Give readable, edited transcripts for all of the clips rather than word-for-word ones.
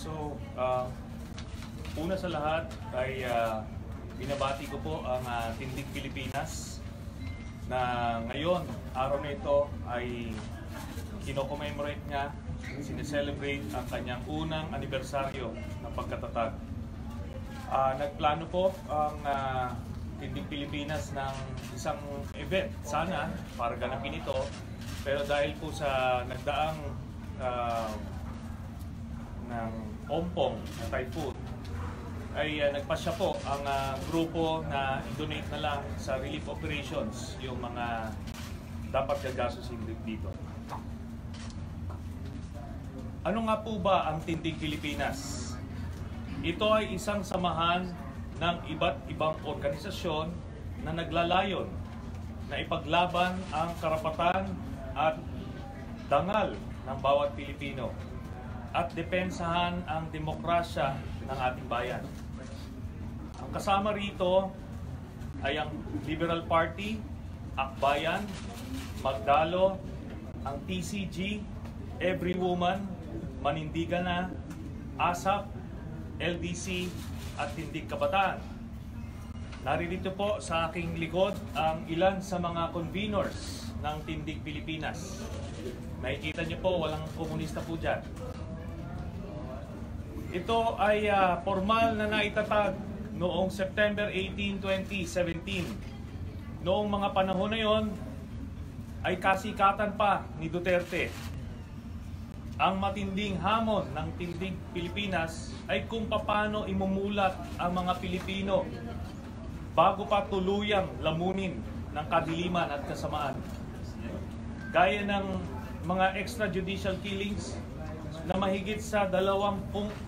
So, una sa lahat ay binabati ko po ang Tindig Pilipinas na ngayon, araw na ito ay kino-commemorate niya, sineselebrate ang kanyang unang anibersaryo ng pagkatatag. Nagplano po ang Tindig Pilipinas ng isang event, sana, para ganapin ito. Pero dahil po sa nagdaang ng ompong na typhoon, ay nagpasya po ang grupo na i-donate na lang sa relief operations yung mga dapat gagastusin dito. Ano nga po ba ang Tindig Pilipinas? Ito ay isang samahan ng iba't ibang organisasyon na naglalayon na ipaglaban ang karapatan at dangal ng bawat Pilipino at depensahan ang demokrasya ng ating bayan. Ang kasama rito ay ang Liberal Party, Akbayan, Magdalo, ang TCG, Every Woman, Manindigan na, ASAP, LDC at Tindig Kabataan. Naririto po sa aking likod ang ilan sa mga conveners ng Tindig Pilipinas. Makikita niyo po, walang komunista po dyan. Ito ay formal na naitatag noong September 18, 2017. Noong mga panahon na yon ay kasikatan pa ni Duterte. Ang matinding hamon ng Tindig Pilipinas ay kung paano imumulat ang mga Pilipino bago pa tuluyang lamunin ng kadiliman at kasamaan. Gaya ng mga extrajudicial killings na mahigit sa 20,000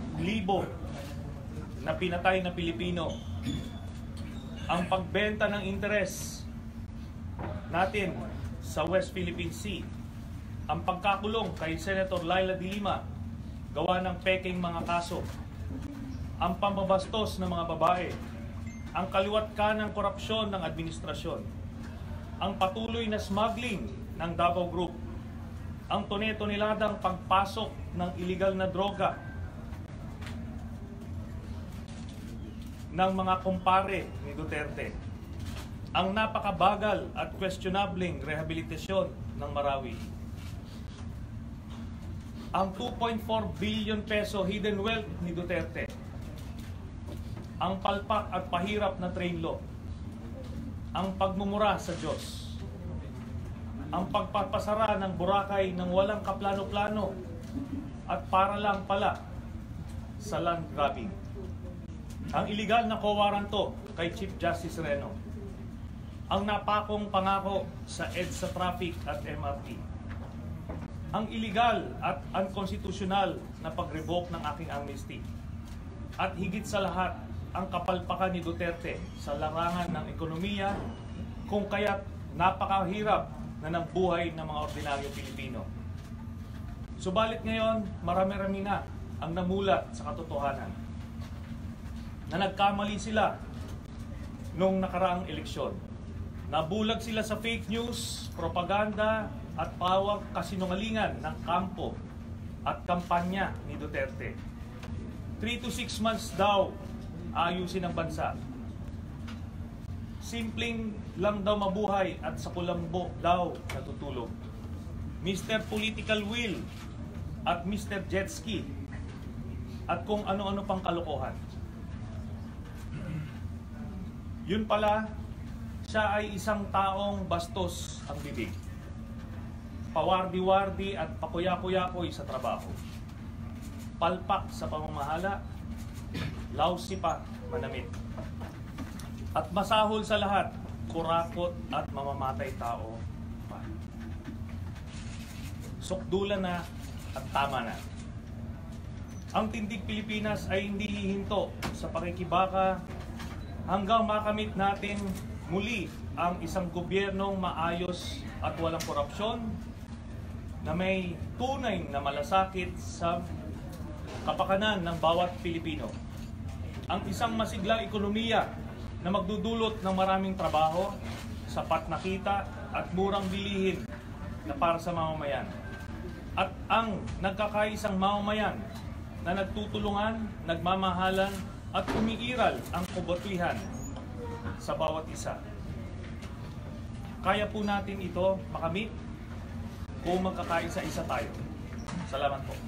na pinatay na Pilipino, ang pagbenta ng interes natin sa West Philippine Sea, ang pagkakulong kay Senator Laila de Lima gawa ng peking mga kaso, ang pambabastos ng mga babae, ang kaliwat kanang korupsyon ng administrasyon, ang patuloy na smuggling ng Davao Group, ang tone-toneladang pagpasok ng iligal na droga ng mga kumpare ni Duterte, ang napakabagal at questionabling rehabilitasyon ng Marawi, ang 2.4 billion peso hidden wealth ni Duterte, ang palpak at pahirap na train law, ang pagmumura sa Diyos, ang pagpapasara ng Boracay ng walang kaplano-plano at para lang pala sa land grabbing, ang iligal na co-waranto kay Chief Justice Reno, ang napakong pangako sa EDSA traffic at MRT, ang iligal at unconstitutional na pag-revoke ng aking amnesty, at higit sa lahat, ang kapalpakan ni Duterte sa larangan ng ekonomiya kung kaya't napakahirap na ng buhay ng mga ordinaryong Pilipino. Subalit ngayon, marami-rami na ang namulat sa katotohanan na nagkamali sila nung nakaraang eleksyon. Nabulag sila sa fake news, propaganda at pawang kasinungalingan ng kampo at kampanya ni Duterte. 3 to 6 months daw ayusin ang bansa. Simpleng lang daw mabuhay at sa kulambo daw natutulog. Mr. Political Will at Mr. Jetski at kung ano-ano pang kalokohan. Yun pala, siya ay isang taong bastos ang bibig. Pawardi-wardi at pakuya-kuyakoy sa trabaho. Palpak sa pamamahala, lousy pa manamit. At masahol sa lahat, kurakot at mamamatay tao pa. Sukdulan na at tama na. Ang Tindig Pilipinas ay hindi hihinto sa pakikibaka hanggang makamit natin muli ang isang gobyernong maayos at walang korupsyon na may tunay na malasakit sa kapakanan ng bawat Pilipino. Ang isang masiglang ekonomiya na magdudulot ng maraming trabaho, sapat na kita at murang bilihin na para sa mamamayan. At ang nagkakaisang mamamayan na nagtutulungan, nagmamahalan at umiiral ang kabutihan sa bawat isa. Kaya po natin ito makamit kung magkakaisa-isa tayo. Salamat po.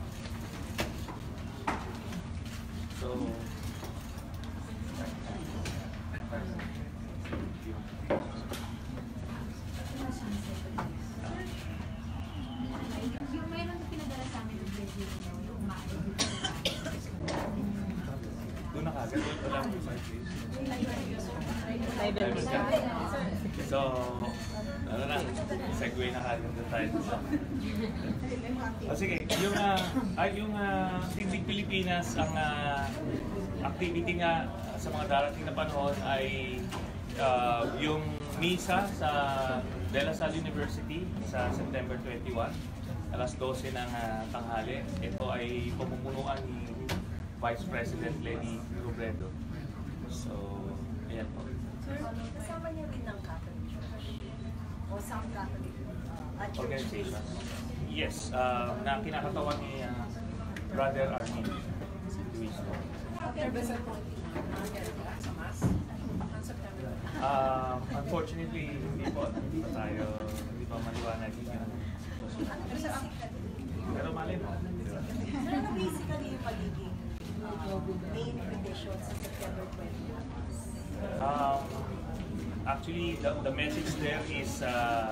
So, yung mayroon na pinadala sa amin ng video yung umaari. doon na kagad. Ito lang yung side please. So, ano na, segue na kagad na tayo. Sige, yung Tindig Pilipinas, ang activity nga sa mga darating na panahon ay yung misa sa De La Salle University sa September 21, alas 12 ng tanghali. Ito ay pamumunuan ni Vice President Lenny Robredo. So, ayan po. Sir, kasama niyo rin ng Catholic Church o some Catholic Organization. Yes, na kinakatawan ni Brother Armin Luis. Unfortunately, hindi pa maliwanag yun. Pero mali mo. Sir, ano basically yung magiging main petition sa September 20? Actually, the message there is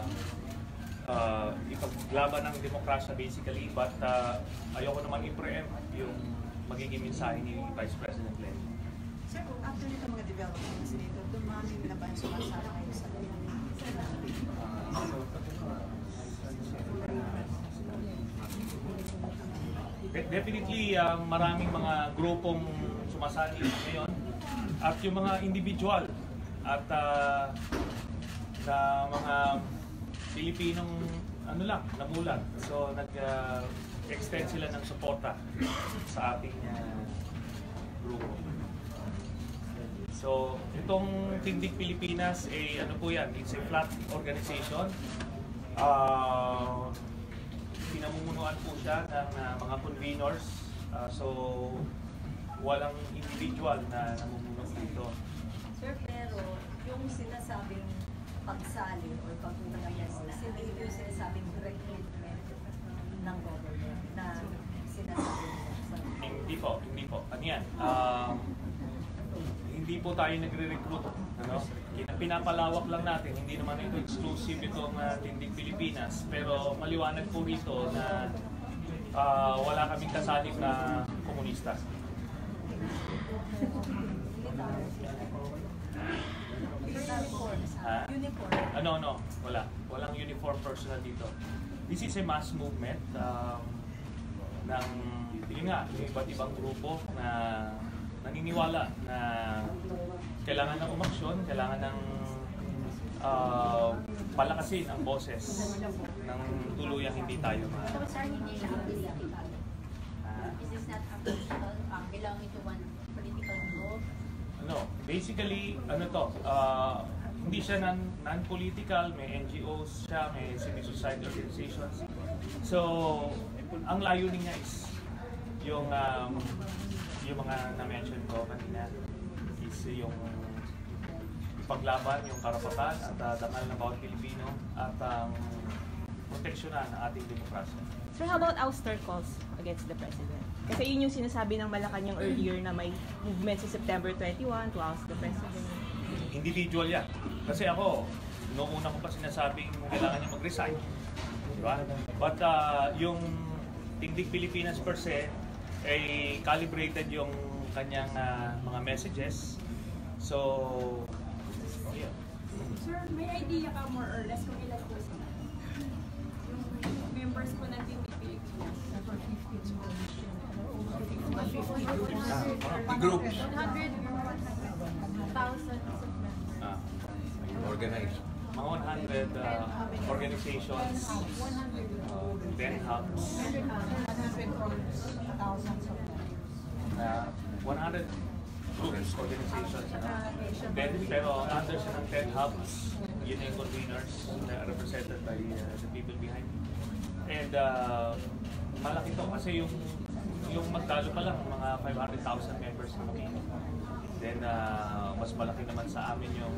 ipaglaban ng demokrasya basically, but ayoko naman i-preempt yung magiging mensahe ni Vice President Lenny. Sir, after nito mga developments dito, dumami na ba yung sumasama ngayon sa Definitely, maraming mga grupong sumasali ngayon at yung mga individual at na mga Pilipinong namulat. So nag-extend sila ng suporta sa ating grupo. So itong Tindig Pilipinas ano po yan, it's a flat organization. Pinamumunuan po siya ng mga conveners. So walang individual na namumuno dito. Sir, pero yung sinasabing pagsali o pagpunta ng business, hindi ito yung sinasabing recruitment ng government na sinasabi nila. Hindi po. Ano yan? Hindi po tayo nagre-recruit. Ano? Pinapalawak lang natin. Hindi naman ito exclusive itong Tindig Pilipinas. Pero maliwanag po rito na wala kaming kasaling na komunista. Uniform. No. Wala. Walang uniform personnel dito. This is a mass movement ng yun nga, yung iba't ibang grupo na naniniwala na kailangan ng umaksyon, kailangan ng palakasin ang boses ng tuluyang hindi tayo So, sir, hindi siya political. Is this not a political, belonging to one political group? Basically, hindi siya non-political, may NGOs siya, may civil society organizations. So, ang layunin niya is yung mga na-mention ko kanina is yung paglaban, yung karapatan at dangal ng bawat Pilipino at proteksyonan ng ating demokrasya. Sir, how about ouster calls against the President? Kasi yun yung sinasabi ng Malacanang earlier na may movement sa September 21 to oust the President. Individual yan. Kasi ako, noong una ko pa sinasabing kailangan niya mag-resign. Diba? But yung Tindig Pilipinas per se, ay calibrated yung kanyang mga messages. So, yeah. Sir, may idea ka more or less kung ilan po sila? Yung members po ng TPP. Groups. 100,000 Organized. Mga 100 organizations, 10 hubs, 100 groups, organizations, pero under siya ng 10 hubs, yun yung conveners na represented by the people behind. And malaki to kasi yung yung magtalo pa lang, mga 500,000 members kami. Then, mas malaki naman sa amin yung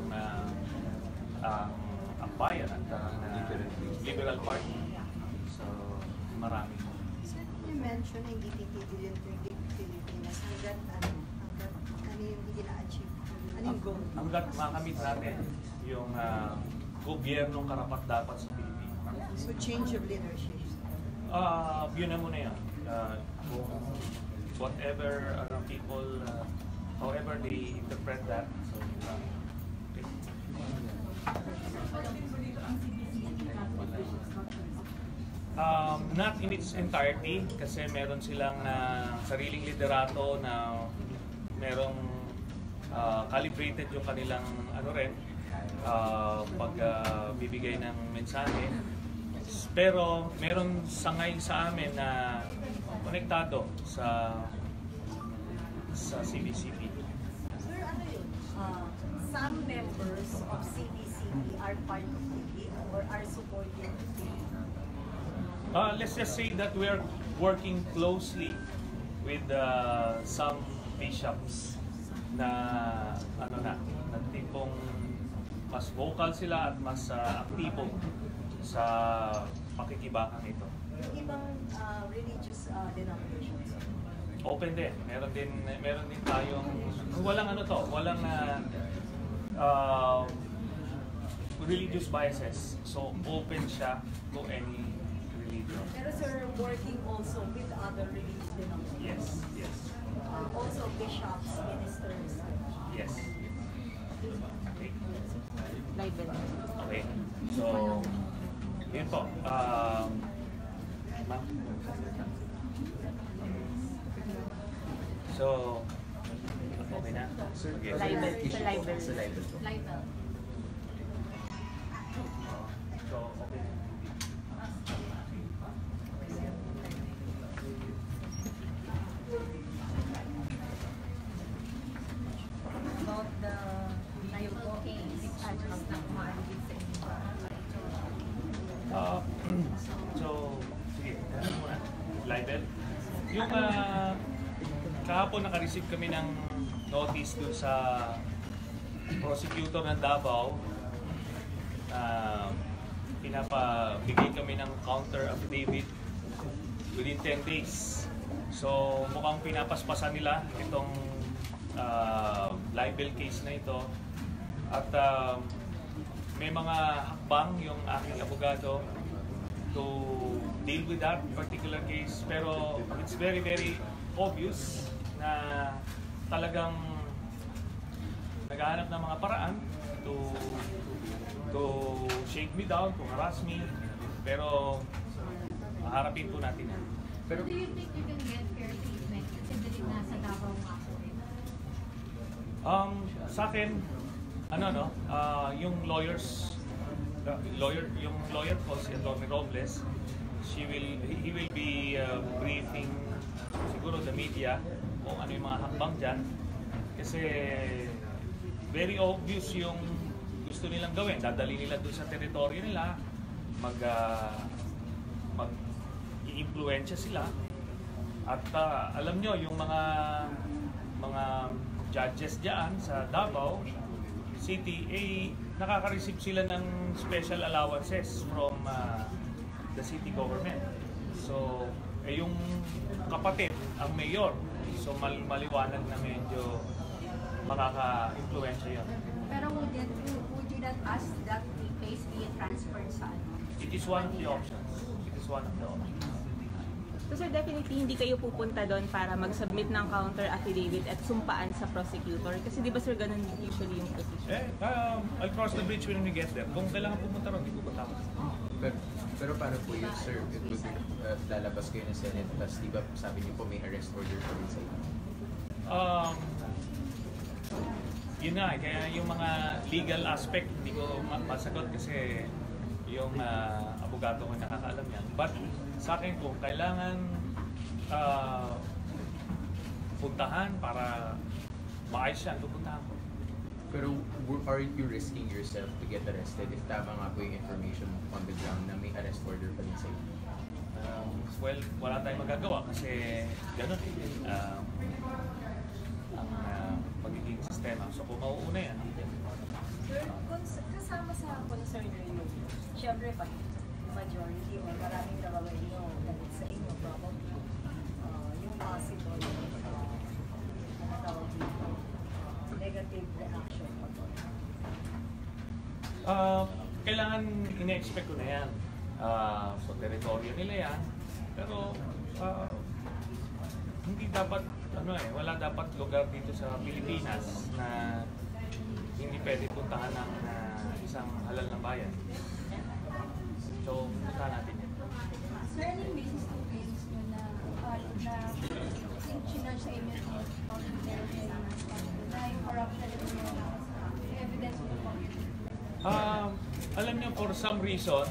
ang bayan at Liberal Party. So, marami. Sir, you mentioned hindi titigil yung Pilipinas hanggat ano yung hindi na-achieve? Ano yung goal? Hanggat makamit natin yung gobyernong karapat-dapat sa Pilipinas. So change of leadership. Yun na muna yan. Kung whatever people, however they interpret that. So, not in its entirety kasi meron silang sariling liderato na merong calibrated yung kanilang bibigay ng mensahe. Pero meron sangay sa amin na konektado sa CBCP. Sir, ano yun? Some members of CBCP are part of the or are supporting the Let's just say that we are working closely with some bishops na na tipong mas vocal sila at mas aktibo sa pakikibakang ito. yung ibang religious denominations. Open din. Meron din tayong walang walang religious biases. So open siya to any religion. Pero sir, working also with other religious denominations. Yes. Also bishops, ministers. Yes. Okay. Libel. Okay. So, yun po. Ma'am. So, okay na? Okay. Libel. Sa libel. Libel. So, okay. About the Libel case. So, sige, ano muna? Libel. Yung kahapon naka-receive kami ng notice dun sa prosecutor ng Davao. Pinapabigay kami ng counter affidavit within 10 days. So, mukhang pinapaspasan nila itong libel case na ito. At may mga hakbang yung aking abogado to deal with that particular case. Pero it's very, very obvious na talagang naghahanap ng mga paraan to shake me down, to harass me. Pero harapin po natin yan. Pero do you think you can get fair treatment considering nasa Davao nga po? Sa akin, yung lawyer ko, si Atty. Robles, he will be briefing siguro the media kung ano yung mga hakbang dyan. Kasi very obvious yung gusto nilang gawin. Dadali nila doon sa teritoryo nila, mag-i-impluensya sila. At alam nyo, yung mga judges diyan sa Davao City, nakaka-receive sila ng special allowances from the city government. So, yung kapatid, ang mayor, so maliwanag na medyo makaka-influensya yun. Pero would you not ask that the case be transferred sa ano? It is one of the options. It is one of the options. So sir, definitely hindi kayo pupunta doon para mag-submit ng counter affidavit at sumpaan sa prosecutor. Kasi di ba sir, ganun usually yung position? I'll cross the bridge when we get there. Kung kailangan pumunta ron, hindi pupunta ako. Pero paano po yun, sir? It would be, lalabas kayo ng Senate, tapos di ba sabi niyo po may arrest order pa rin sa inyo? Yun nga, kaya yung mga legal aspect, hindi ko masagot kasi yung abogado ko nakakaalam yan. But sa akin kung kailangan puntahan para maayos yan, pupuntahan ko. Pero are you risking yourself to get arrested if tama nga po yung information on the ground na may arrest order pa rin sa inyo? well, wala tayong magagawa kasi ganun ang magiging sistema. So kung mauuna yan. Sir, kasama sa concern nyo, siyempre pag majority o maraming nagawin nyo dahil sa inyo, probably yung possible negative reaction pag Kailangan ine-expect ko na yan. So teritoryo nila yan. Pero hindi dapat, wala dapat lugar dito sa Pilipinas na hindi pwede puntahan ng isang halal na bayan. So, puntahan natin yan. Sir, anong basis ng claims nyo na sinunod sa inyo na yung corruption nyo evidence mo po? Alam niyo, for some reason,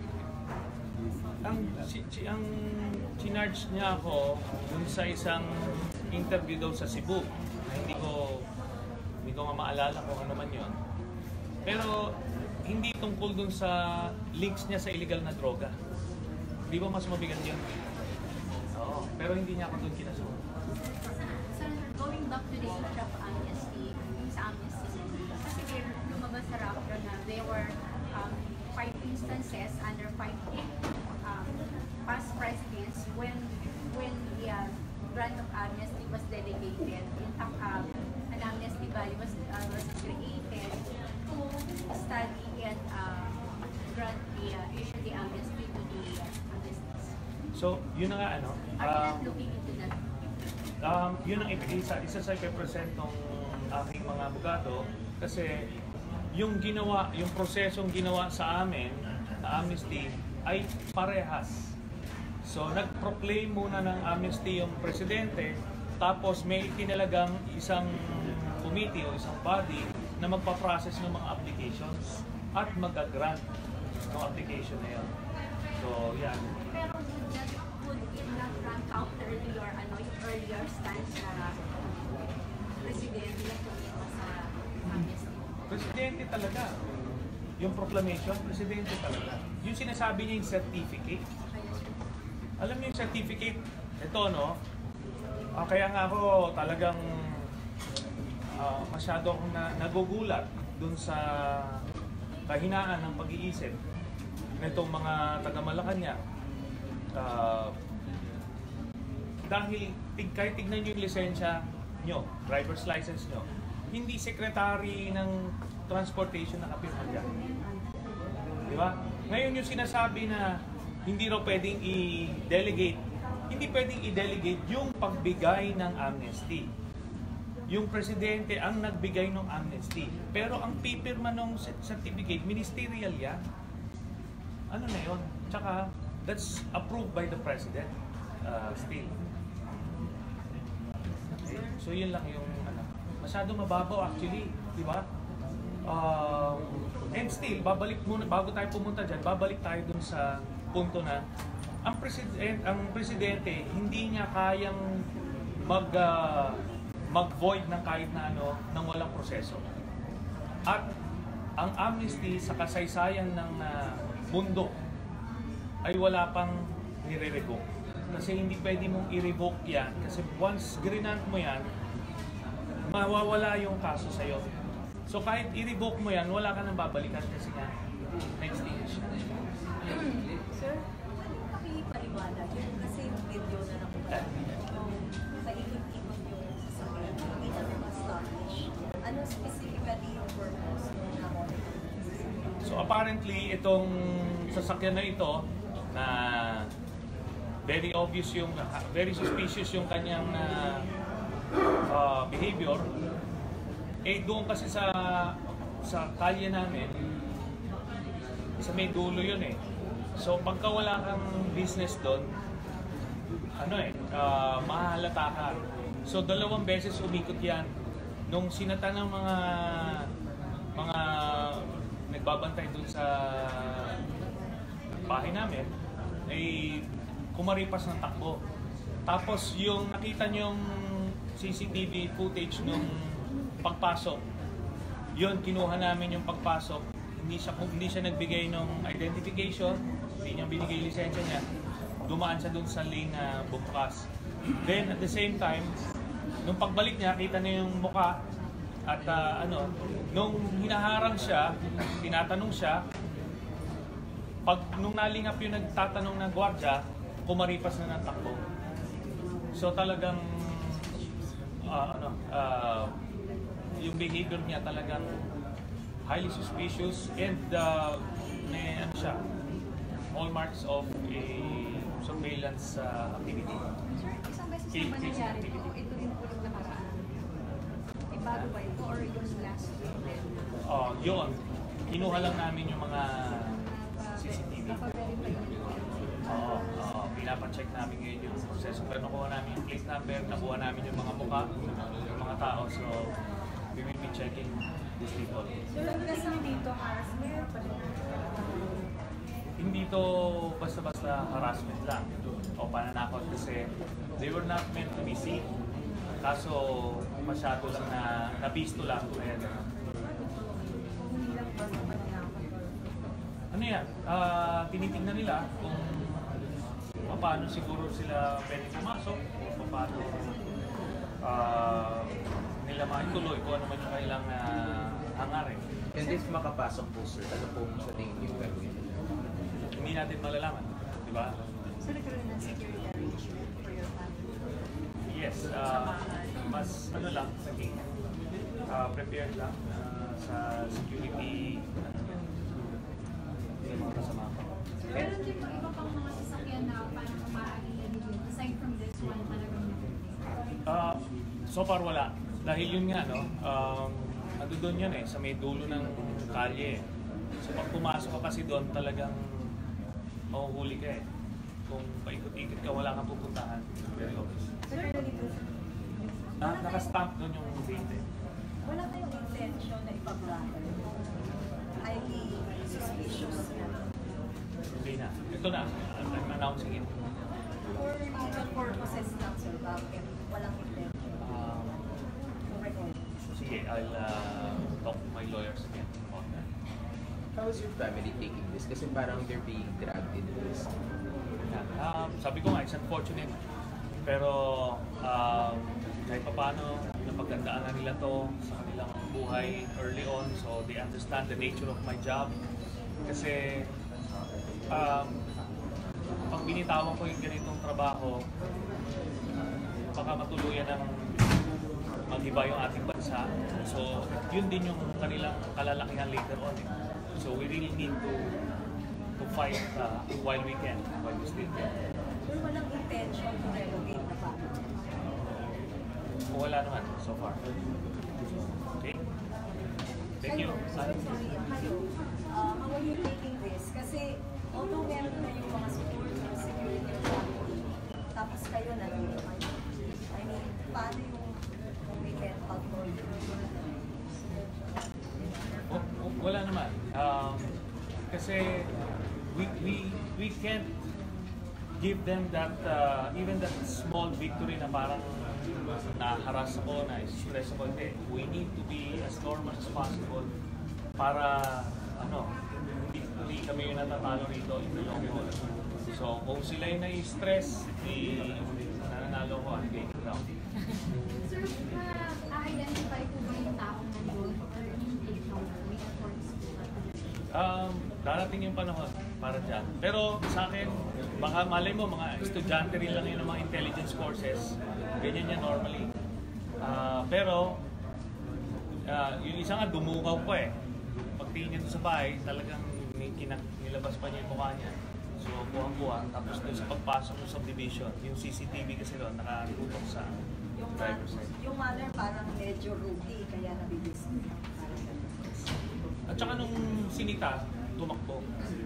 ang chinarge niya ako dun sa isang interview daw sa Cebu na hindi ko nga maalala kung ano man yun. Pero hindi tungkol dun sa links niya sa illegal na droga. Di ba mas mabigat yun? Oo, pero hindi niya ako dun kinasuhan. Sir, going back to the issue of amnesty, sa amnesty, kasi lumabas sa rapper na there were 5 instances under 5 past presidents when the grant of amnesty was delegated. In fact, an amnesty body was created to study and grant issue the amnesty to the amnesties. So, yun na nga Are you not looking into that? Yun ang isa sa ipipresent ng aking mga abogado kasi yung prosesong ginawa sa amin na amnesty ay parehas. So nag-proclaim muna ng amnesty yung presidente, tapos may itinalagang isang committee o isang body na magpa-process ng mga applications at mag-grant ng application na yun. So yan. Pero would it not run counter to your earlier stance na presidente na tumira sa amnesty? Presidente talaga. Yung proclamation, presidente talaga. Yung sinasabi niya yung certificate. Alam niyo yung certificate, ito kaya nga ako talagang masyado akong nagugulat dun sa kahinaan ng pag-iisip nitong mga taga-Malacanang. Dahil kahit tignan niyo yung lisensya nyo, driver's license nyo, hindi secretary ng transportation nakapirma dyan. Di ba? Ngayon yung sinasabi na hindi raw pwedeng i-delegate, hindi pwedeng i-delegate yung pagbigay ng amnesty. Yung presidente ang nagbigay ng amnesty. Pero ang pipirma ng certificate, ministerial yan. Ano na yun? Tsaka, that's approved by the president still. Okay? So yun lang yung masyado mababaw actually, di ba? And still, babalik muna, bago tayo pumunta dyan, babalik tayo dun sa punto na ang presidente hindi niya kayang mag-void ng kahit na ng walang proseso. At ang amnesty sa kasaysayan ng mundo ay wala pang nire-revoke. Kasi hindi pwede mong i-revoke yan kasi once grinant mo yan, mawawala yung kaso sa'yo. So kahit i-revoke mo yan, wala ka nang babalikan kasi nga next stage. Sir, ano pakipaliwanag? Yung kasi yung video na nakuha, sa ikot-ikot yung sasakyan, hindi na ma-establish. Ano specifically yung purpose ng nakuha? So apparently, itong sasakyan na ito, na very obvious yung, very suspicious yung kanyang behavior, doon kasi sa kalye namin, sa may dulo yun eh. So pagka wala kang business doon, mahalata ka. So 2 beses umikot yan. Nung sinata ng mga nagbabantay doon sa bahay namin, ay kumaripas ng takbo. Tapos yung nakita niyong CCTV footage nung pagpasok, yun, kinuha namin yung pagpasok. Hindi siya nagbigay ng identification, hindi niya binigay lisensya niya. dumaan siya dun sa lane na bumukas. Then at the same time, nung pagbalik niya, kita niya yung muka at nung hinaharang siya, tinatanong siya, nung nalingap yung nagtatanong ng gwardya, kumaripas na ng takbo. So talagang yung behavior niya talagang highly suspicious and may hallmarks of a surveillance activity. Sir, isang beses na ba nangyari ito? Ito rin po yung nakaraan. Bago ba ito or yung last week din? Yun. Kinuha lang namin yung mga CCTV. Napaverify yun. Oo. Pinapacheck namin ngayon yung proseso. Pero nakuha namin yung plate number, nakuha namin yung mga mukha, yung mga tao. So, we will be checking these people. So, kasi dito harassment, Hindi to basta-basta harassment lang o pananakot kasi they were not meant to be seen. Kaso masyado lang na nabisto lang. Ayan. hindi lang ba sa pananakot? Ano yan? Tinitingnan nila kung paano siguro sila pwede pumasok o paano nila maituloy kung ano man yung kailang hangarin. And if makapasok po, sir, ano po sa tingin niyo gagawin? Hindi natin malalaman, di ba? So, nagkaroon ng security arrangement for your family? Yes, mas lang, naging prepared lang sa security yung mga kasama ko. Meron din po iba pang mga sasakyan na parang maaari na dito. Aside from this one, talagang So far wala. Dahil yun nga, ando doon yan sa may dulo ng kalye. So pag pumasok ka kasi doon, talagang mahuhuli ka Kung paikot-ikot ka, wala kang pupuntahan. Very obvious. Sir, ganito, Nakastamp doon yung date. wala kayong intention na ipag-blatter. Highly suspicious na. Hindi na. Ito na. I'm announcing it. For legal purposes lang, sir, bakit walang intention? Record. Sige, I'll talk to my lawyers again about that. How is your family taking this? Kasi parang they're being dragged into this. Sabi ko nga, it's unfortunate. Pero kahit pa paano, napagandaan na nila to sa kanilang buhay early on. So they understand the nature of my job. Kasi pag binitawan ko yung ganitong trabaho, baka matuluyan ng mag-iba yung ating bansa. So yun din yung kanilang kalalakihan later on. So we really need to fight while we can, while we still can. Sir, walang intention to relocate na pa. Wala naman so far. Okay? Thank you. Sorry, kayo, how are you taking this? Kasi although meron na yung mga support ng security or family, tapos kayo nandito kayo. I mean, paano yung weekend pag-board? Wala naman. Kasi we can't give them that even that small victory na parang na-harass ako, na-stress ako. We need to be as normal as possible para hindi kami yung natatalo rito in the long run. So kung sila yung na-stress, nananalo ko ang game down. Sir, na-identify po ba yung taong nandun or hindi may efforts po? Darating yung panahon para dyan. Pero sa akin, baka malay mo, mga estudyante rin lang yun ng mga intelligence courses. Ganyan yan normally. Pero, yung isa nga dumugaw ko Pagtingin niya doon sa bahay, talagang nilabas pa niya yung mukha niya. So, buwang-buwa. Tapos doon sa pagpasok ng subdivision, yung CCTV kasi doon, nakatutok sa driver's side. Yung manner parang medyo rookie, kaya nabibilis. At saka nung sinita, tumakbo.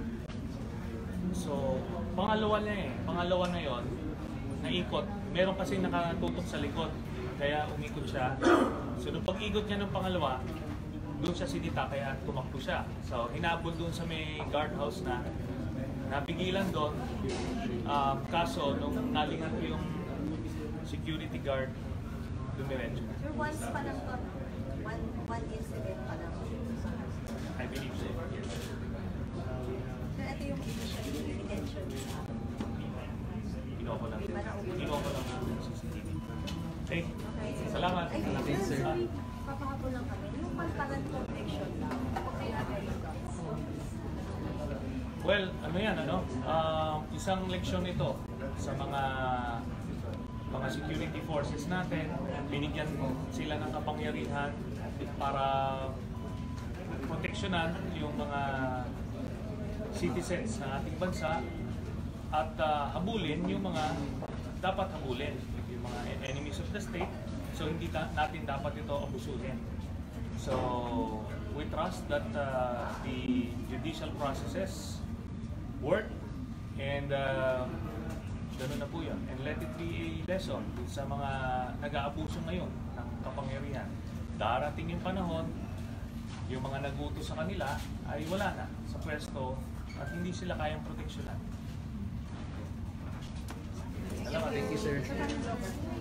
So, pangalawa na yon, naikot. Meron kasi nakatutok sa likod, kaya umikot siya. So, nung pag-ikot niya ng pangalawa, doon siya sinita, kaya tumakbo siya. So, hinabol doon sa may guardhouse na napigilan doon. Kaso, nung nalingan ko yung security guard, dumiretso na. Sir, once pa lang to, one incident pa lang. I believe so, yes. Sir, ito yung initial intention sa akin. Niloko lang. Niloko lang ang CCTV. Okay? Salamat. Ay, Thanks, sir. papakapon lang kami. Yung Palparan protection lang. Okay na Well, ano yan, ano? Isang leksyon ito sa mga security forces natin. Binigyan sila ng kapangyarihan para proteksyonan yung mga citizens ng ating bansa at habulin yung mga dapat habulin, yung mga enemies of the state. So hindi natin dapat ito abusuhin. So we trust that the judicial processes work and ganun na po yun. And let it be a lesson sa mga nag-aabuso ngayon ng kapangyarihan. Darating yung panahon, yung mga nagutos sa kanila ay wala na sa pwesto at hindi sila kayang proteksyonan. Salamat. Thank you, sir.